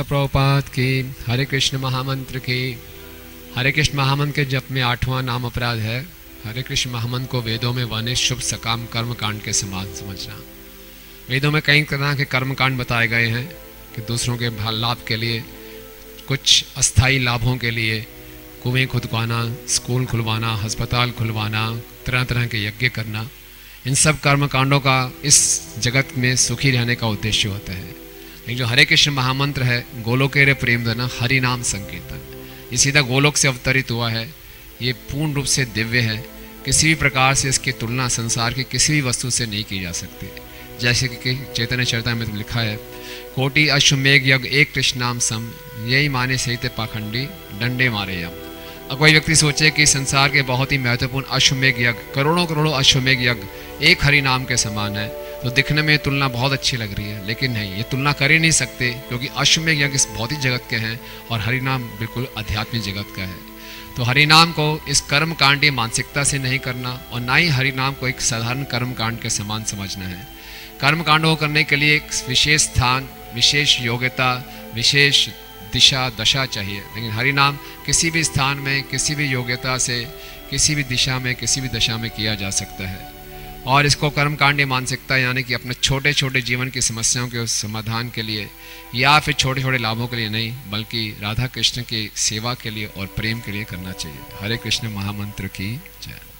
प्रभुपाद की। हरे कृष्ण महामंत्र की। हरे कृष्ण महामंत्र के जप में 8वां नाम अपराध है। हरे कृष्ण महामंत्र को वेदों में वनिष्ठ शुभ सकाम कर्म कांड के समान समझना। वेदों में कई तरह के कर्म कांड बताए गए हैं कि दूसरों के लाभ के लिए, कुछ अस्थाई लाभों के लिए कुएं खुदवाना, स्कूल खुलवाना, अस्पताल खुलवाना, तरह तरह के यज्ञ करना, इन सब कर्म कांडों का इस जगत में सुखी रहने का उद्देश्य होता है। लेकिन जो हरे कृष्ण महामंत्र है, गोलोकेरे प्रेम धना हरि नाम संकीर्तन, ये सीधा गोलोक से अवतरित हुआ है। ये पूर्ण रूप से दिव्य है। किसी भी प्रकार से इसकी तुलना संसार की किसी भी वस्तु से नहीं की जा सकती। जैसे कि चैतन्य चरितामृत में लिखा है, कोटि अश्वमेघ यज्ञ एक कृष्ण नाम सम, यही माने सहित पाखंडी डंडे मारे यम। अब कोई व्यक्ति सोचे कि संसार के बहुत ही महत्वपूर्ण अश्वमेघ यज्ञ, करोड़ों करोड़ों अश्वमेघ यज्ञ एक हरि नाम के समान है, तो दिखने में तुलना बहुत अच्छी लग रही है, लेकिन नहीं, ये तुलना कर ही नहीं सकते, क्योंकि अश्वमेघ यज्ञ इस भौतिक जगत के हैं और हरि नाम बिल्कुल आध्यात्मिक जगत का है। तो हरि नाम को इस कर्म कांडी मानसिकता से नहीं करना और ना ही हरि नाम को एक साधारण कर्म कांड के समान समझना है। कर्म कांड को करने के लिए एक विशेष स्थान, विशेष योग्यता, विशेष दिशा दशा चाहिए, लेकिन हरि नाम किसी भी स्थान में, किसी भी योग्यता से, किसी भी दिशा में, किसी भी दशा में किया जा सकता है। और इसको कर्मकांडी मानसिकता यानी कि अपने छोटे छोटे जीवन की समस्याओं के समाधान के लिए या फिर छोटे छोटे लाभों के लिए नहीं, बल्कि राधा कृष्ण की सेवा के लिए और प्रेम के लिए करना चाहिए। हरे कृष्ण महामंत्र की जय।